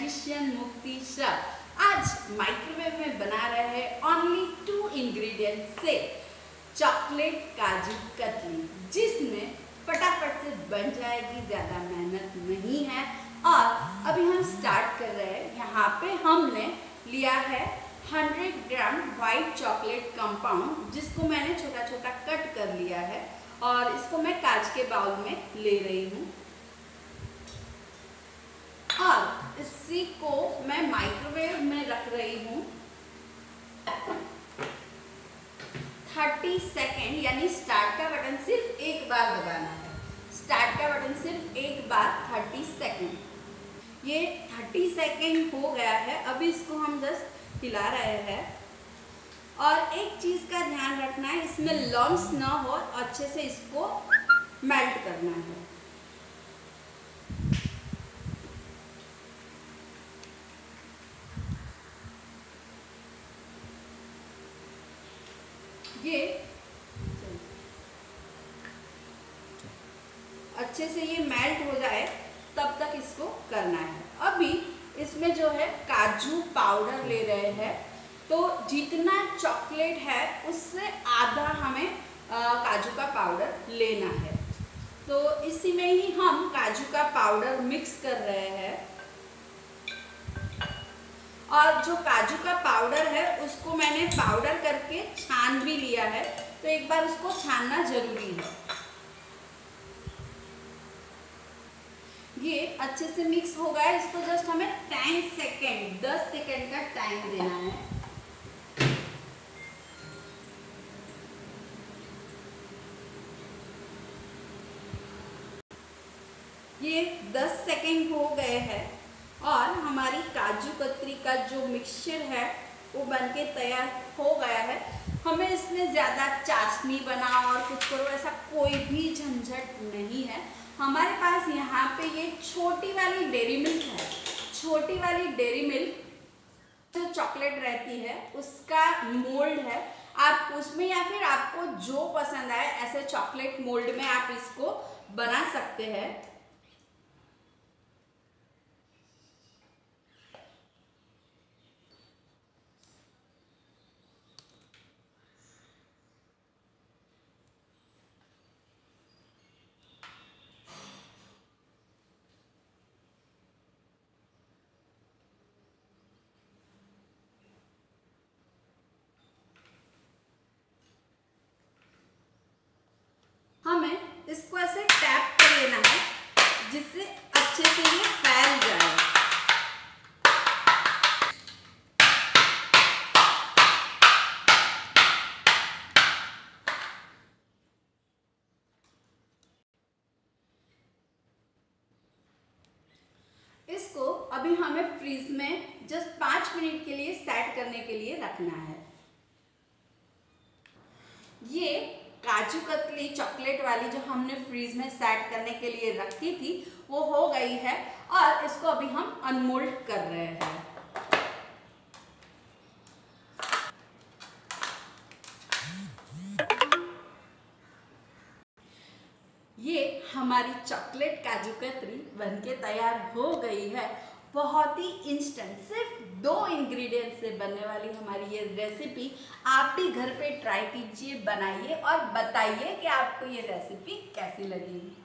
Magician मुक्ति शाह आज microwave में बना रहे हैं ओनली 2 इंग्रेडिएंट से चॉकलेट काजू कतली, जिसमें फटाफट से बन जाएगी, ज़्यादा मेहनत नहीं है। और अभी हम स्टार्ट कर रहे हैं। यहाँ पे हमने लिया है 100 ग्राम वाइट चॉकलेट कंपाउंड, जिसको मैंने छोटा छोटा कट कर लिया है और इसको मैं कांच के बाउल में ले रही हूँ। और इसी को मैं माइक्रोवेव में रख रही हूँ 30 सेकेंड, यानी स्टार्ट का बटन सिर्फ एक बार दबाना है। स्टार्ट का बटन सिर्फ एक बार 30 सेकेंड। ये 30 सेकेंड हो गया है। अभी इसको हम जस्ट हिला रहे हैं। और एक चीज़ का ध्यान रखना है, इसमें लम्स ना हो, अच्छे से इसको मेल्ट करना है। ये अच्छे से ये मेल्ट हो जाए तब तक इसको करना है। अभी इसमें जो है काजू पाउडर ले रहे हैं, तो जितना चॉकलेट है उससे आधा हमें काजू का पाउडर लेना है। तो इसी में ही हम काजू का पाउडर मिक्स कर रहे हैं। और जो काजू का पाउडर है उसको मैंने पाउडर करके छान भी लिया है, तो एक बार उसको छानना जरूरी है। ये अच्छे से मिक्स हो गया। इसको जस्ट हमें 10 सेकेंड का टाइम देना है। ये 10 सेकेंड हो गए हैं और हमारी काजू कतली का जो मिक्सचर है वो बनके तैयार हो गया है। हमें इसमें ज़्यादा चाशनी बनाओ और कुछ करो, ऐसा कोई भी झंझट नहीं है। हमारे पास यहाँ पे ये छोटी वाली डेयरी मिल्क है। छोटी वाली डेयरी मिल्क जो चॉकलेट रहती है उसका मोल्ड है। आप उसमें या फिर आपको जो पसंद आए ऐसे चॉकलेट मोल्ड में आप इसको बना सकते हैं। हमें इसको ऐसे टैप कर लेना है जिससे अच्छे से ये फैल जाए। इसको अभी हमें फ्रीज में जस्ट 5 मिनट के लिए सेट करने के लिए रखना है। ये काजू कतली चॉकलेट वाली जो हमने फ्रीज में सेट करने के लिए रखी थी वो हो गई है और इसको अभी हम अनमोल्ड कर रहे हैं। ये हमारी चॉकलेट काजू कतली बनके तैयार हो गई है। बहुत ही इंस्टेंट, सिर्फ 2 इंग्रेडिएंट से बनने वाली हमारी ये रेसिपी आप भी घर पे ट्राई कीजिए, बनाइए और बताइए कि आपको ये रेसिपी कैसी लगी।